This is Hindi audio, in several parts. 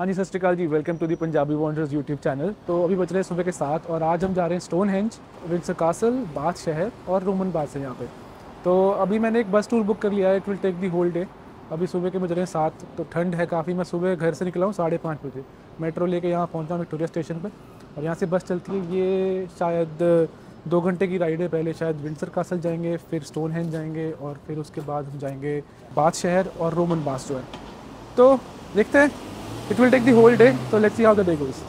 जी सत श्री अकाल जी, welcome to the Punjabi wonders YouTube channel. तो अभी बज रहे हैं सुबह के 7 और आज हम जा रहे हैं स्टोनहेंज, विंडसर कासल, बाथ शहर और रोमन बाथ से यहाँ पे। तो अभी मैंने एक बस टूर बुक कर लिया है, it will take the whole day. अभी सुबह के बज रहे हैं 7, तो ठंड है काफ़ी। मैं सुबह घर से निकला हूँ 5:30 बजे, मेट्रो लेके यहाँ पहुँचा हूँ विक्टोरिया स्टेशन पर और यहाँ से बस चलती है। ये शायद 2 घंटे की राइड है। पहले शायद विंडसर कासल जाएंगे, फिर स्टोनहेंज जाएंगे और फिर उसके बाद हम जाएंगे बाथ शहर और रोमन बाथ जो है। तो देखते हैं, it will take the whole day, so let's see how the day goes.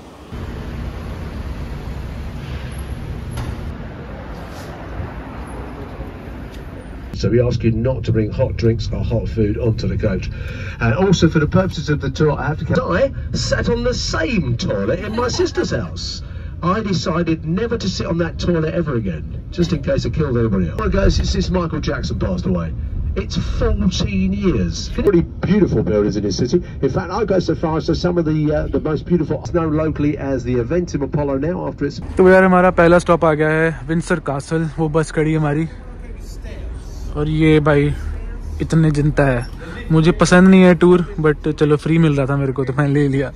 So we ask you not to bring hot drinks or hot food onto the coach. And also for the purposes of the tour, I have to... I sat on the same toilet in my sister's house. I decided never to sit on that toilet ever again, just in case I killed anybody else. I go since Michael Jackson passed away. It's 14 years. Pretty beautiful buildings in this city. In fact, I go so far as to some of the most beautiful. It's known locally as the Eventim Apollo now after its. तो यार हमारा पहला स्टॉप आ गया है विंडसर कासल। वो बस खड़ी है हमारी और ये भाई इतने जनता है। मुझे पसंद नहीं है टूर, बट चलो फ्री मिल रहा था मेरे को तो मैंने ले लिया।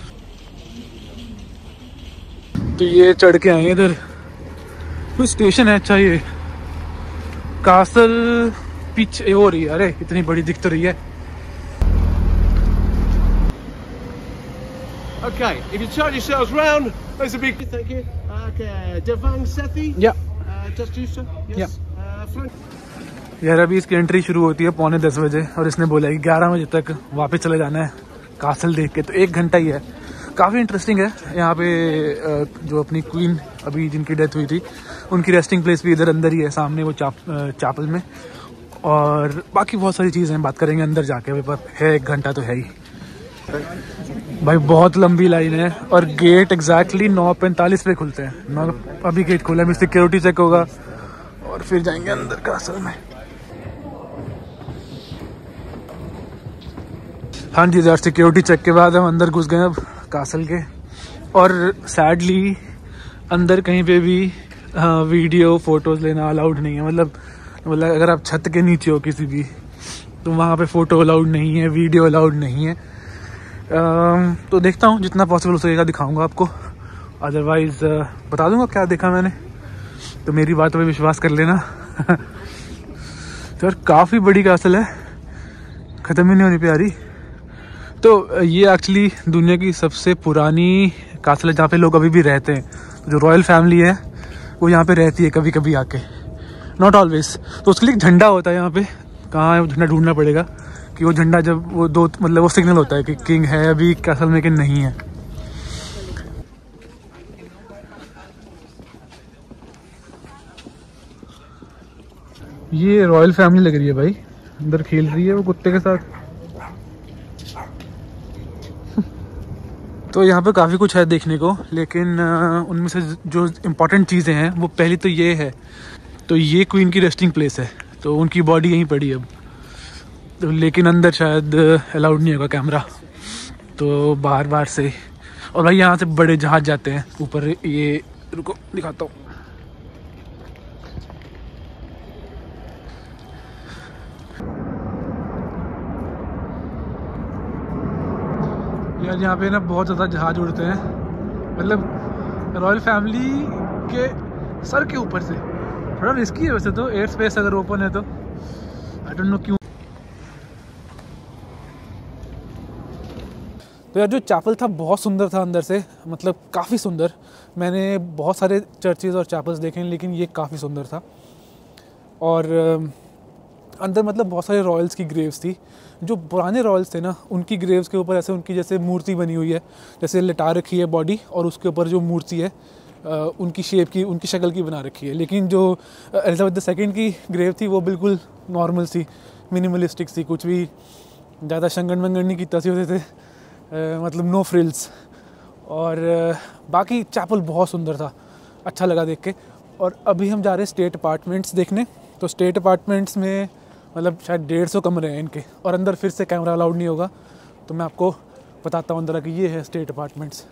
तो ये चढ़ के आए इधर, कोई स्टेशन है। अच्छा ये कासल पीछे हो रही है। अरे इतनी बड़ी दिख तो रही है। Okay, if you turn yourselves round, there's a big thank you. Okay, Devang Sethi. Yeah. Just you, sir. Yes. यार अभी इसकी एंट्री शुरू होती है 9:45 बजे और इसने बोला कि 11 बजे तक वापस चले जाना है कासल देख के। तो 1 घंटा ही है। काफ़ी इंटरेस्टिंग है। यहाँ पे जो अपनी क्वीन अभी जिनकी डेथ हुई थी उनकी रेस्टिंग प्लेस भी इधर अंदर ही है सामने, वो चापल में। और बाकी बहुत सारी चीज़ें बात करेंगे अंदर जाके, पर है 1 घंटा तो है ही। भाई बहुत लंबी लाइन है और गेट एग्जैक्टली 9:45 पे खुलते हैं। अभी गेट खोला है, सिक्योरिटी चेक होगा और फिर जाएंगे अंदर कासल में। हाँ जी, यार सिक्योरिटी चेक के बाद हम अंदर घुस गए अब कासल के। और सैडली अंदर कहीं पे भी वीडियो फोटोज लेना अलाउड नहीं है। मतलब अगर आप छत के नीचे हो किसी भी, तो वहाँ पे फ़ोटो अलाउड नहीं है, वीडियो अलाउड नहीं है। तो देखता हूँ जितना पॉसिबल हो सकेगा दिखाऊंगा आपको, अदरवाइज़ बता दूंगा क्या देखा मैंने। तो मेरी बातों पे विश्वास कर लेना। तो यार काफ़ी बड़ी कासल है, ख़त्म ही नहीं होनी प्यारी। तो ये एक्चुअली दुनिया की सबसे पुरानी कासल है जहाँ पे लोग अभी भी रहते हैं। जो रॉयल फैमिली है वो यहाँ पे रहती है कभी कभी आके, नॉट ऑलवेज। तो उसके लिए एक झंडा होता है यहाँ पे। कहाँ है वो झंडा, ढूंढना पड़ेगा कि वो झंडा जब वो मतलब वो सिग्नल होता है कि किंग है अभी कासल में कि नहीं है। ये रॉयल फैमिली लग रही है भाई, अंदर खेल रही है वो कुत्ते के साथ। तो यहाँ पे काफ़ी कुछ है देखने को, लेकिन उनमें से जो इम्पोर्टेंट चीज़ें हैं वो पहली तो ये है। तो ये क्वीन की रेस्टिंग प्लेस है, तो उनकी बॉडी यहीं पड़ी है अब। तो लेकिन अंदर शायद अलाउड नहीं होगा कैमरा, तो बाहर से। और भाई यहाँ से बड़े जहाज जाते हैं ऊपर। ये रुको दिखाता हूँ। यार यहाँ पे ना बहुत ज़्यादा जहाज उड़ते हैं, मतलब रॉयल फैमिली के सर के ऊपर से। थोड़ा रिस्की है वैसे तो, एयर स्पेस अगर ओपन है तो। आई डोंट नो क्यों। तो यार जो चैपल था बहुत सुंदर था अंदर से, मतलब काफ़ी सुंदर। मैंने बहुत सारे चर्चेज़ और चैपल्स देखे हैं, लेकिन ये काफ़ी सुंदर था। और अंदर मतलब बहुत सारे रॉयल्स की ग्रेव्स थी। जो पुराने रॉयल्स थे ना, उनकी ग्रेव्स के ऊपर ऐसे उनकी जैसे मूर्ति बनी हुई है, जैसे लिटा रखी है बॉडी, और उसके ऊपर जो मूर्ति है उनकी शेप की, उनकी शक्ल की बना रखी है। लेकिन जो एलिजाबेथ II की ग्रेव थी वो बिल्कुल नॉर्मल सी, मिनिमलिस्टिक सी, कुछ भी ज़्यादा शंगन मंगन नहीं किता सी होते थे, मतलब नो फ्रिल्स। और बाकी चैपल बहुत सुंदर था, अच्छा लगा देख के। और अभी हम जा रहे हैं स्टेट अपार्टमेंट्स देखने। तो स्टेट अपार्टमेंट्स में मतलब शायद 150 कमरे हैं इनके, और अंदर फिर से कैमरा अलाउड नहीं होगा। तो मैं आपको बताता हूँ अंदर कि ये है स्टेट अपार्टमेंट्स।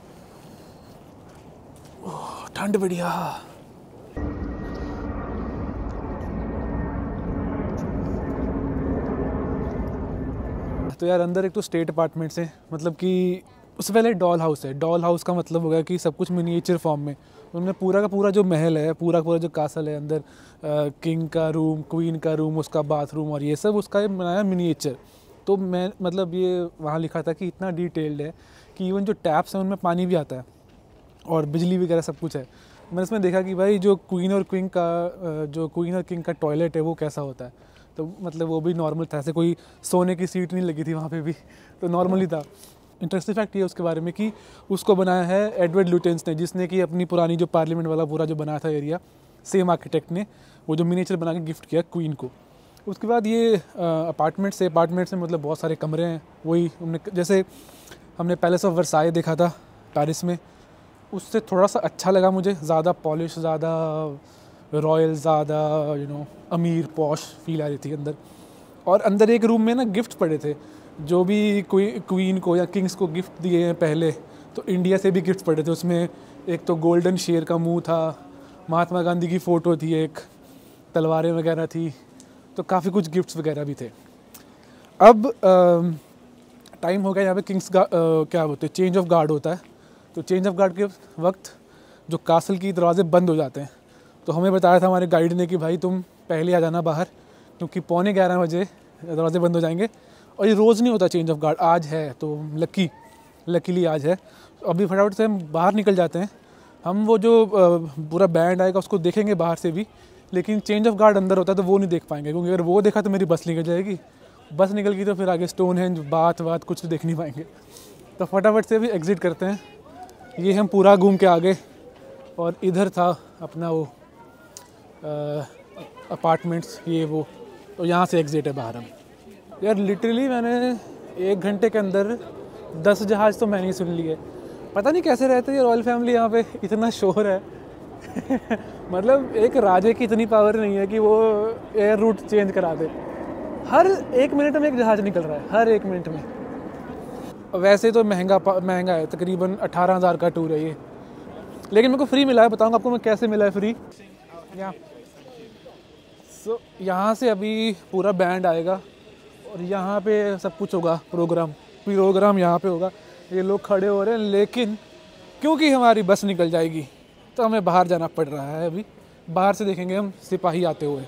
ठंड बढ़िया। तो यार अंदर एक तो स्टेट अपार्टमेंट्स हैं, मतलब कि उससे पहले डॉल हाउस है। डॉल हाउस का मतलब हो गया कि सब कुछ मिनिएचर फॉर्म में। उन्होंने पूरा का पूरा जो महल है, पूरा जो कासल है अंदर, किंग का रूम, क्वीन का रूम, उसका बाथरूम और ये सब उसका बनाया मिनिएचर। तो मैं मतलब ये वहाँ लिखा था कि इतना डिटेल्ड है कि इवन जो टैप्स हैं उनमें पानी भी आता है और बिजली वगैरह सब कुछ है। मैंने इसमें देखा कि भाई जो क्वीन और किंग का टॉयलेट है वो कैसा होता है। तो मतलब वो भी नॉर्मल था, ऐसे कोई सोने की सीट नहीं लगी थी वहाँ पे भी, तो नॉर्मली था। इंटरेस्टिंग फैक्ट ये है उसके बारे में कि उसको बनाया है एडवर्ड लुटेंस ने, जिसने कि अपनी पुरानी जो पार्लियामेंट वाला पूरा जो बनाया था एरिया, सेम आर्किटेक्ट ने वो जो मिनिएचर बना के गिफ्ट किया क्वीन को। उसके बाद ये अपार्टमेंट्स में मतलब बहुत सारे कमरे हैं। वही जैसे हमने पैलेस ऑफ वर्साई देखा था पेरिस में, उससे थोड़ा सा अच्छा लगा मुझे, ज़्यादा पॉलिश, ज़्यादा रॉयल, ज़्यादा अमीर पॉश फील आ रही थी अंदर। और अंदर एक रूम में ना गिफ्ट पड़े थे, जो भी क्वीन को या किंग्स को गिफ्ट दिए हैं पहले, तो इंडिया से भी गिफ्ट पड़े थे। उसमें एक तो गोल्डन शेर का मुंह था, महात्मा गांधी की फ़ोटो थी, एक तलवारें वगैरह थी, तो काफ़ी कुछ गिफ्ट्स वगैरह भी थे। अब टाइम हो गया यहाँ पे क्या बोलते हैं, चेंज ऑफ गार्ड होता है। तो चेंज ऑफ गार्ड के वक्त जो कासल की दरवाजे बंद हो जाते हैं, तो हमें बताया था हमारे गाइड ने कि भाई तुम पहले आ जाना बाहर, क्योंकि 11:15 बजे दरवाजे बंद हो जाएंगे। और ये रोज़ नहीं होता चेंज ऑफ गार्ड, आज है तो लकीली आज है। अभी फटाफट से हम बाहर निकल जाते हैं। हम वो जो पूरा बैंड आएगा उसको देखेंगे बाहर से भी, लेकिन चेंज ऑफ गार्ड अंदर होता है तो वो नहीं देख पाएंगे, क्योंकि अगर वो देखा तो मेरी बस निकल जाएगी। बस निकल गई तो फिर आगे स्टोनहेंज, बात कुछ देख नहीं पाएंगे। तो फटाफट से भी एग्ज़िट करते हैं। ये हम पूरा घूम के आ गए और इधर था अपना वो अपार्टमेंट्स, ये वो, तो यहाँ से एग्ज़िट है बाहर हम। यार लिटरली मैंने 1 घंटे के अंदर 10 जहाज़ तो मैंने ही सुन लिए। पता नहीं कैसे रहते हैं रॉयल फैमिली यहाँ पे, इतना शोर है। मतलब एक राजे की इतनी पावर नहीं है कि वो एयर रूट चेंज करा दे। हर 1 मिनट में एक जहाज़ निकल रहा है, हर 1 मिनट में। वैसे तो महंगा है, तकरीबन 18,000 का टूर है ये, लेकिन मेरे को फ्री मिला है। बताऊँगा आपको मैं कैसे मिला है फ्री। यहाँ से अभी पूरा बैंड आएगा और यहाँ पे सब कुछ होगा, प्रोग्राम यहाँ पे होगा। ये लोग खड़े हो रहे हैं, लेकिन क्योंकि हमारी बस निकल जाएगी तो हमें बाहर जाना पड़ रहा है। अभी बाहर से देखेंगे हम सिपाही आते हुए,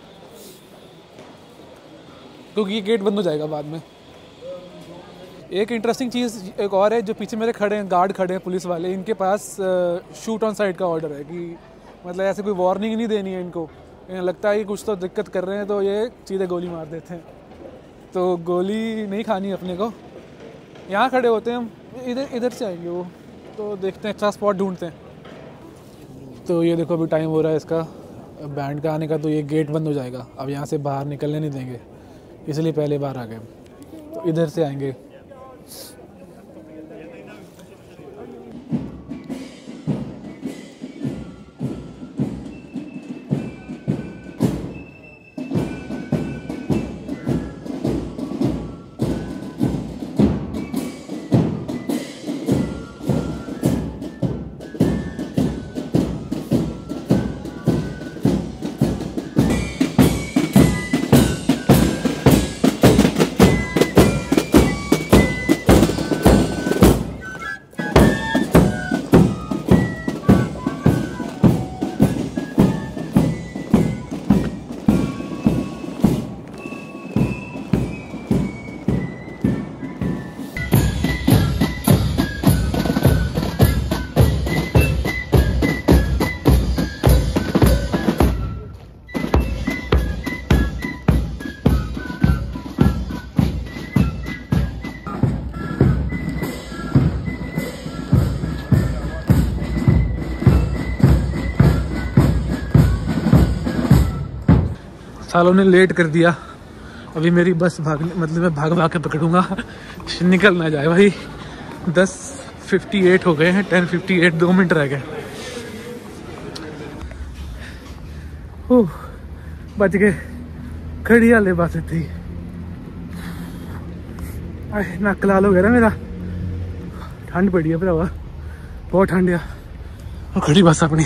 क्योंकि ये गेट बंद हो जाएगा बाद में। एक इंटरेस्टिंग चीज़ एक और है, जो पीछे मेरे गार्ड खड़े हैं पुलिस वाले, इनके पास शूट ऑन साइट का ऑर्डर है कि मतलब ऐसे कोई वार्निंग नहीं देनी है इनको। इन्हें लगता है कि कुछ तो दिक्कत कर रहे हैं तो ये सीधे गोली मार देते हैं। तो गोली नहीं खानी अपने को। यहाँ खड़े होते हैं हम, इधर से आएंगे वो, तो देखते हैं, अच्छा स्पॉट ढूंढते हैं। तो ये देखो अभी टाइम हो रहा है इसका बैंड का आने का, तो ये गेट बंद हो जाएगा। अब यहाँ से बाहर निकलने नहीं देंगे, इसलिए पहले बाहर आ गए। तो इधर से आएंगे। सालों ने लेट कर दिया। अभी मेरी बस मैं भाग के पकड़ूंगा, निकल ना जाए भाई। 10:58 हो गए हैं, 10:58, 2 मिनट रह गए। बच गए, खड़ी वाले बस थी। नक लाल हो गया ना मेरा, ठंड पड़ी है भरावा, बहुत ठंड है। और खड़ी बस अपनी।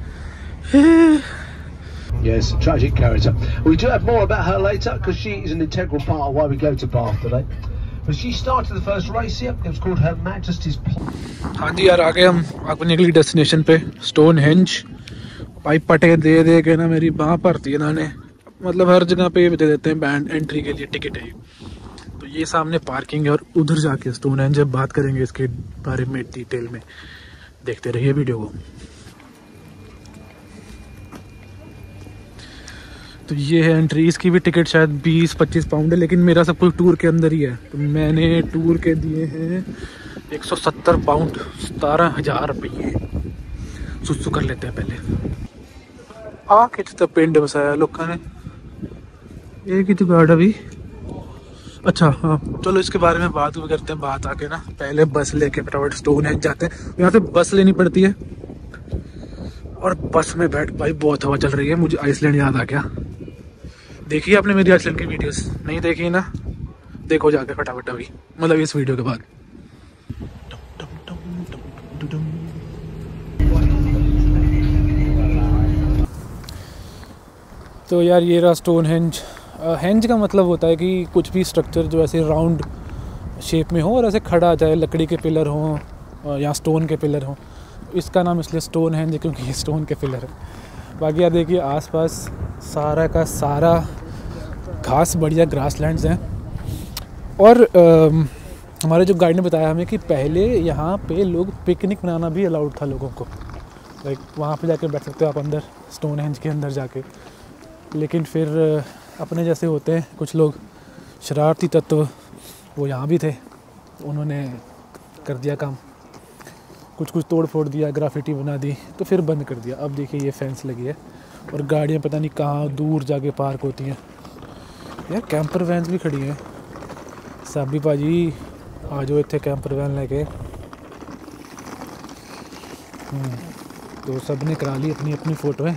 Yes, tragic character. We do have more about her later because she is an integral part of why we go to Bath today. But she started the first race here. It was called Her Majesty's. हाँ जी यार, आगे हम अपनी अगली डेस्टिनेशन पे स्टोनहेंज। भाई पटे दे दे के ना मेरी बाँह भरती है इन्होंने, मतलब हर जगह पे ये दे देते हैं बैंड एंट्री के लिए टिकट है। तो ये सामने पार्किंग है और उधर जाके स्टोनहेंज जब बात करेंगे इसके बारे में डिटेल में, देखते रहिए वीडियो को। तो ये है एंट्री, इसकी भी टिकट शायद 20-25 पाउंड है, लेकिन मेरा सब कुछ टूर के अंदर ही है। तो मैंने टूर के दिए हैं 170 पाउंड, 17,000 रुपये। सुसु कर लेते हैं पहले। आके तो पिंड बसाया लोगों ने, एक ही जुगाड़ अभी। अच्छा हाँ, चलो इसके बारे में बात करते हैं बात आके ना। पहले बस लेके फटाफट स्टोनहेंज जाते हैं। यहाँ से बस लेनी पड़ती है और बस में बैठ, भाई बहुत हवा चल रही है। मुझे आइसलैंड याद आ गया। देखिए आपने मेरी आइसलैंड की वीडियोस नहीं देखी ना, देखो जाके फटाफट अभी, मतलब इस वीडियो के बाद। तो यार ये रहा स्टोनहेंज। हेंज का मतलब होता है कि कुछ भी स्ट्रक्चर जो ऐसे राउंड शेप में हो और ऐसे खड़ा जाए, लकड़ी के पिलर हों या स्टोन के पिलर हों। इसका नाम इसलिए स्टोनहेंज है क्योंकि ये स्टोन के पिलर है। बाकी यार देखिए आसपास सारा का सारा घास, बढ़िया ग्रासलैंड्स हैं। और हमारे जो गाइड ने बताया हमें कि पहले यहाँ पे लोग पिकनिक मनाना भी अलाउड था लोगों को। लाइक वहाँ पे जाके बैठ सकते हो आप अंदर, स्टोनहेंज के अंदर जाके। लेकिन फिर अपने जैसे होते हैं कुछ लोग शरारती तत्व, वो यहाँ भी थे, उन्होंने कर दिया काम, कुछ तोड़ फोड़ दिया, ग्राफिटी बना दी, तो फिर बंद कर दिया। अब देखिए ये फेंस लगी है और गाड़ियाँ पता नहीं कहाँ दूर जाके पार्क होती हैं। यार कैंपर वैन्स भी खड़ी हैं। साबी भाजी आ जाओ इतने कैंपर वैन लेके। तो सब ने करा ली अपनी अपनी फ़ोटोएँ।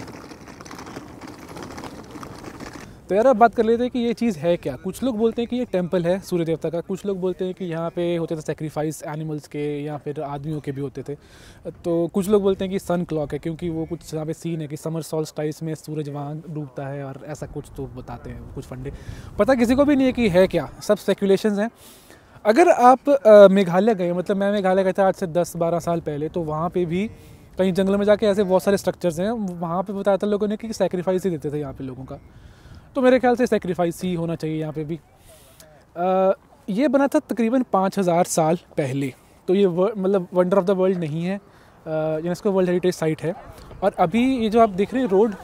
तो यार अब बात कर लेते हैं कि ये चीज़ है क्या। कुछ लोग बोलते हैं कि ये टेंपल है सूर्य देवता का, कुछ लोग बोलते हैं कि यहाँ पे होते थे सेक्रीफाइस एनिमल्स के या फिर आदमियों के भी होते थे। तो कुछ लोग बोलते हैं कि सन क्लॉक है क्योंकि वो कुछ यहाँ पे सीन है कि समर सोल्स्टिस में सूरज वहाँ डूबता है और ऐसा कुछ तो बताते हैं कुछ फंडे। पता किसी को भी नहीं है कि है क्या, सब स्पेकुलेशंस हैं। अगर आप मेघालय गए, मतलब मैं मेघालय गया था आज से 10-12 साल पहले, तो वहाँ पर भी कहीं जंगल में जाके ऐसे बहुत सारे स्ट्रक्चर्स हैं, वहाँ पर बताया था लोगों ने कि सेक्रीफाइस ही देते थे यहाँ पर लोगों का। तो मेरे ख्याल से सेक्रीफाइस ही होना चाहिए यहाँ पे भी। ये बना था तकरीबन 5000 साल पहले। तो ये मतलब वंडर ऑफ द वर्ल्ड नहीं है, यूनेस्को वर्ल्ड हेरिटेज साइट है। और अभी ये जो आप देख रहे हैं रोड,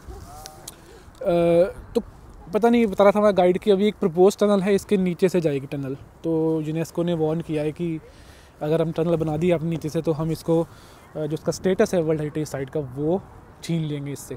तो पता नहीं, बता रहा था हमारा गाइड कि अभी एक प्रपोज टनल है, इसके नीचे से जाएगी टनल। तो यूनेस्को ने वार्न किया है कि अगर हम टनल बना दिए अपने नीचे से तो हम इसको जो उसका स्टेटस है वर्ल्ड हेरिटेज साइट का वो छीन लेंगे इससे।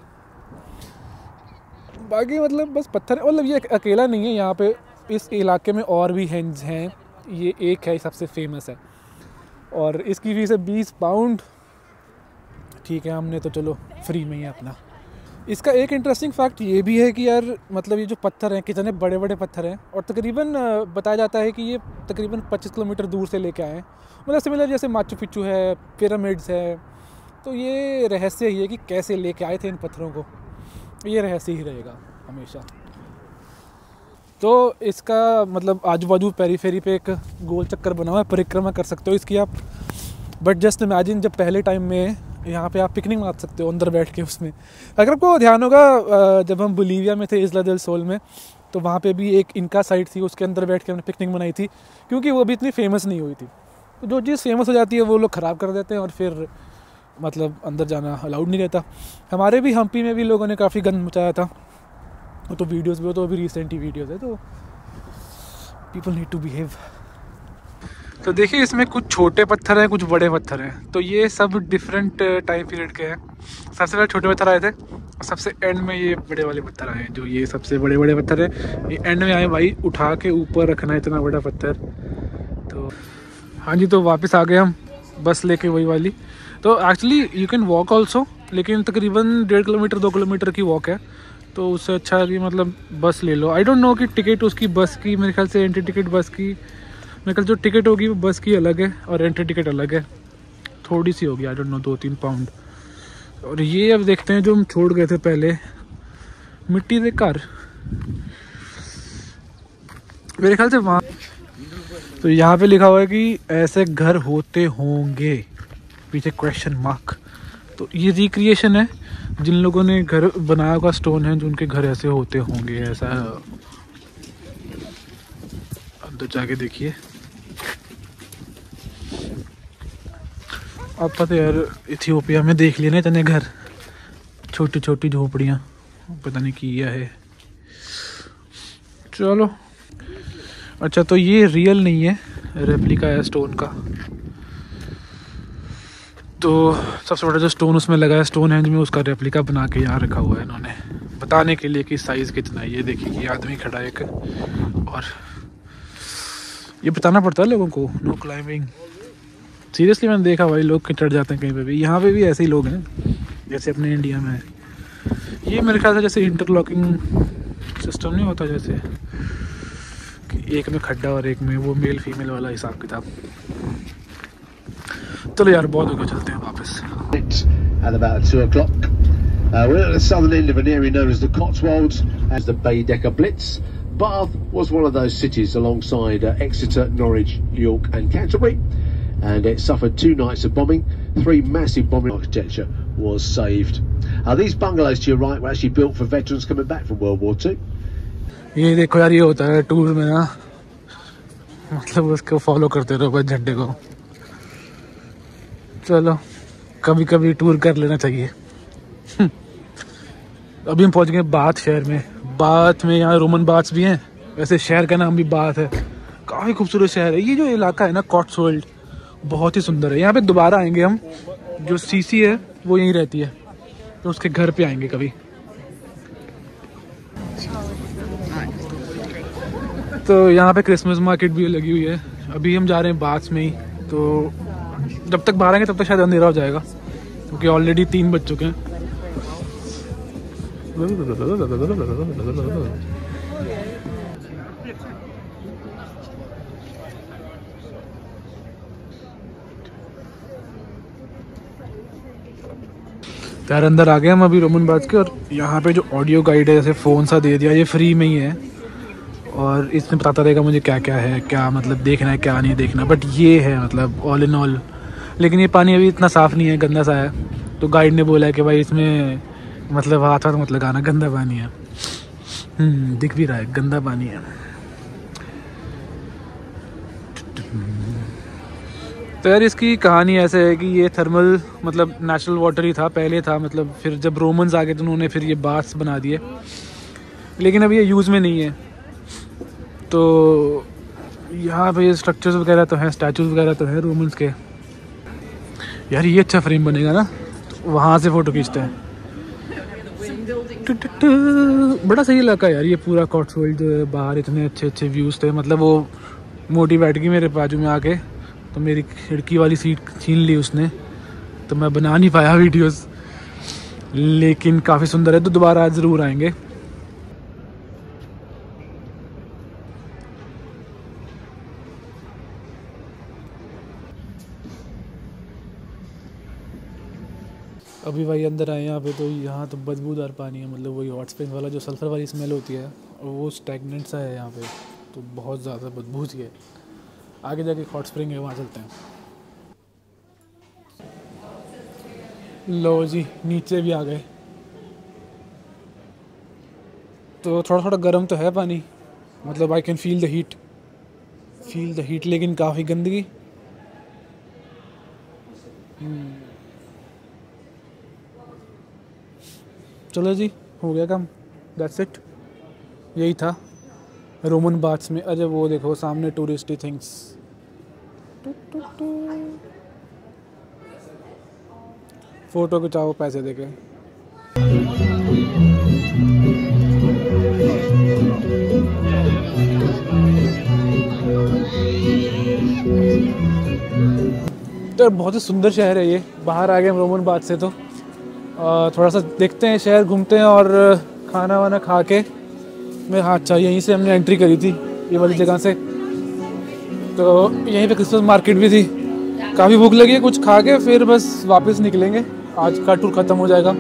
बाकी मतलब बस पत्थर, मतलब ये अकेला नहीं है, यहाँ पे इस इलाके में और भी हेंज हैं। ये एक है सबसे फेमस है और इसकी फीस है 20 पाउंड। ठीक है, हमने तो चलो फ्री में ही है अपना। इसका एक इंटरेस्टिंग फैक्ट ये भी है कि यार मतलब ये जो पत्थर हैं कितने बड़े बड़े पत्थर हैं और तकरीबन बताया जाता है कि ये तकरीबन 25 किलोमीटर दूर से लेके आए हैं। मतलब सिमिलर जैसे माचू पिच्चू है, पिरामिड्स है। तो ये रहस्य ही है कि कैसे लेके आए थे इन पत्थरों को, ये रहस्य ही रहेगा हमेशा। तो इसका मतलब आजू बाजू पेरीफेरी पे एक गोल चक्कर बना हुआ है, परिक्रमा कर सकते हो इसकी आप। बट जस्ट इमेजिन जब पहले टाइम में यहाँ पे आप पिकनिक मार सकते हो अंदर बैठ के उसमें। अगर आपको ध्यान होगा जब हम बोलीविया में थे, इस्ला देल सोल में, तो वहाँ पे भी एक इनका साइट थी, उसके अंदर बैठ के हमने पिकनिक बनाई थी क्योंकि वो भी इतनी फेमस नहीं हुई थी। तो जो चीज़ फेमस हो जाती है वो लोग ख़राब कर देते हैं और फिर मतलब अंदर जाना अलाउड नहीं रहता। हमारे भी हम्पी में भी लोगों ने काफ़ी गंद मचाया था, तो वीडियोस भी हो, तो अभी रिसेंट ही वीडियोस है। तो पीपल नीड टू बिहेव। तो देखिए इसमें कुछ छोटे पत्थर हैं, कुछ बड़े पत्थर हैं। तो ये सब डिफरेंट टाइम पीरियड के हैं। सबसे पहले छोटे पत्थर आए थे और सबसे एंड में ये बड़े वाले पत्थर आए हैं। जो ये सबसे बड़े बड़े पत्थर हैं ये एंड में आए। भाई उठा के ऊपर रखना इतना बड़ा पत्थर। तो हाँ जी, तो वापस आ गए हम बस लेके वही वाली। तो actually you can walk also, लेकिन तकरीबन 1.5 किलोमीटर 2 किलोमीटर की वॉक है। तो उससे अच्छा है कि मतलब बस ले लो। आई डोंट नो कि टिकट उसकी बस की, मेरे ख्याल से एंट्री टिकट बस की, मेरे ख्याल जो टिकट होगी वो बस की अलग है और एंट्री टिकट अलग है, थोड़ी सी होगी, आई डोंट नो 2-3 पाउंड। और ये अब देखते हैं जो हम छोड़ गए थे पहले, मिट्टी के घर। मेरे ख्याल से वहाँ तो यहाँ पे लिखा हुआ है कि ऐसे घर होते होंगे, पीछे क्वेश्चन मार्क। तो ये रिक्रिएशन है, जिन लोगों ने घर बनाया हुआ स्टोन है, जो उनके घर ऐसे होते होंगे, ऐसा। अंदर जाके देखिए। अब पता यार, इथियोपिया में देख लिए ना इतने घर, छोटी छोटी झोपड़ियाँ, पता नहीं किया है। चलो अच्छा, तो ये रियल नहीं है, रेप्लिका है स्टोन का। तो सबसे बड़ा जो स्टोन उसमें लगा है स्टोन हेंज में, उसका रेप्लिका बना के यहाँ रखा हुआ है इन्होंने, बताने के लिए कि साइज़ कितना है। ये देखिए कि आदमी खड़ा है एक, और ये बताना पड़ता है लोगों को, नो क्लाइंबिंग। सीरियसली मैंने देखा भाई, लोग चढ़ जाते हैं कहीं पे भी। यहाँ पे भी ऐसे ही लोग हैं जैसे अपने इंडिया में है। ये मेरे ख्याल से जैसे इंटरलॉकिंग सिस्टम नहीं होता, जैसे कि एक में खड्डा और एक में वो मेल फीमेल वाला हिसाब किताब। चलो यार, बहुत हो गया, चलते हैं वापस। At about 2 o'clock. We're at the southern end of an area known as the Cotswolds, as the Baedeker Blitz. Bath was one of those cities alongside Exeter, Norwich, York and Canterbury, and it suffered 2 nights of bombing. 3 massive bombing architecture was saved. These bungalows to your right were actually built for veterans coming back from World War II. ये देखो यार, ये होता है टूर में ना, मतलब उसको फॉलो करते रहो बस झंडे को। चलो कभी कभी टूर कर लेना चाहिए। अभी हम पहुंच गए बाथ शहर में। बाथ में यहाँ रोमन बाथ्स भी हैं, वैसे शहर का नाम भी बाथ है। काफ़ी खूबसूरत शहर है। ये जो इलाका है ना कॉट्सवोल्ड, बहुत ही सुंदर है। यहाँ पे दोबारा आएंगे हम, जो सीसी है वो यहीं रहती है, तो उसके घर पे आएंगे कभी। तो यहाँ पे क्रिसमस मार्केट भी लगी हुई है। अभी हम जा रहे हैं बाथ्स में ही, तो जब तक बाहर आएंगे तब तक शायद अंधेरा हो जाएगा, क्योंकि ऑलरेडी 3 बज चुके हैं। यार अंदर आ गए हम अभी रोमन बाथ के, और यहाँ पे जो ऑडियो गाइड है, जैसे फ़ोन सा दे दिया, ये फ्री में ही है, और इसमें बताता रहेगा मुझे क्या क्या है, क्या मतलब देखना है, क्या नहीं देखना। बट ये है मतलब ऑल इन ऑल। लेकिन ये पानी अभी इतना साफ़ नहीं है, गंदा सा है। तो गाइड ने बोला है कि भाई इसमें मतलब हाथ मत लगाना, गंदा पानी है। दिख भी रहा है गंदा पानी है। तो यार इसकी कहानी ऐसे है कि ये थर्मल मतलब नेचुरल वाटर ही था पहले था, मतलब फिर जब रोमन्स आ गए तो उन्होंने फिर ये बाथ्स बना दिए, लेकिन अभी ये यूज़ में नहीं है। तो यहाँ पे ये स्ट्रक्चर्स वगैरह तो हैं, स्टैचूज वगैरह तो हैं रोमन्स के। यार ये अच्छा फ्रेम बनेगा ना, तो वहाँ से फ़ोटो खींचते हैं। बड़ा सही इलाका है यार ये पूरा कॉट्सवोल्ड जो है। बाहर इतने अच्छे अच्छे व्यूज़ थे, मतलब वो मोटी बैठ गई मेरे बाजू में आके, तो मेरी खिड़की वाली सीट छीन ली उसने, तो मैं बना नहीं पाया वीडियोस। लेकिन काफ़ी सुंदर है, तो दोबारा आज ज़रूर आएंगे। अभी भाई अंदर आए यहाँ पे, तो यहाँ तो बदबूदार पानी है, मतलब वही हॉट स्प्रिंग वाला जो सल्फर वाली स्मेल होती है, वो स्टैगनेंट सा है यहाँ पे, तो बहुत ज़्यादा बदबू सी है। आगे जाके हॉट स्प्रिंग है, वहाँ चलते हैं। लो जी, नीचे भी आ गए। तो थोड़ा थोड़ा गर्म तो है पानी, मतलब I can feel the heat, लेकिन काफ़ी गंदगी। चलो जी, हो गया काम, दैट्स इट। यही था रोमन बाथ्स में। अरे वो देखो सामने टूरिस्टी थिंग्स। फ़ोटो खिंचाओ पैसे देके। तो बहुत ही सुंदर शहर है ये। बाहर आ गए हम रोमन बाथ से, तो थोड़ा सा देखते हैं शहर, घूमते हैं, और खाना वाना खा के मैं, हाँ अच्छा यहीं से हमने एंट्री करी थी, ये वाली जगह से। तो यहीं पे क्रिसमस मार्केट भी थी। काफ़ी भूख लगी है, कुछ खा के फिर बस वापस निकलेंगे, आज का टूर ख़त्म हो जाएगा।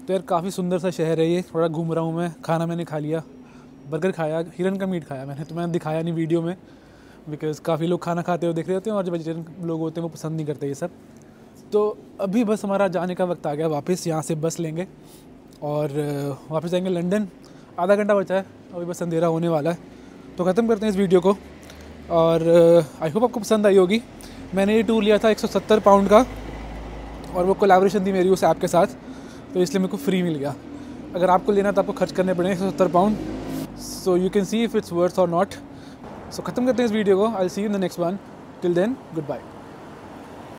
तो यार काफ़ी सुंदर सा शहर है ये, थोड़ा घूम रहा हूँ मैं। खाना मैंने खा लिया, बर्गर खाया, हिरन का मीट खाया मैंने, तो मैंने दिखाया नहीं वीडियो में बिकॉज़ काफ़ी लोग खाना खाते हुए देख रहे होते हैं और जो वेजिटेरियन लोग होते हैं वो पसंद नहीं करते ये सब। तो अभी बस हमारा जाने का वक्त आ गया वापस, यहाँ से बस लेंगे और वापस जाएंगे लंदन। आधा घंटा बचा है, अभी बस अंधेरा होने वाला है, तो ख़त्म करते हैं इस वीडियो को। और आई होप आपको पसंद आई होगी। मैंने ये टूर लिया था 170 पाउंड का और वो कोलैबोरेशन थी मेरी उस ऐप के साथ, तो इसलिए मेरे को फ्री मिल गया। अगर आपको लेना तो आपको खर्च करने पड़ेंगे 170 pound. So you can see if it's worth और नॉट। सो ख़त्म करते हैं इस वीडियो को। I will see you in the next one. Till then good bye.